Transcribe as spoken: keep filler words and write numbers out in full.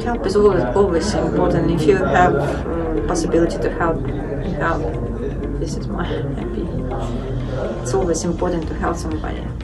help is always always important. If you have uh, possibility to help, help. This is my happy. It's always important to help somebody.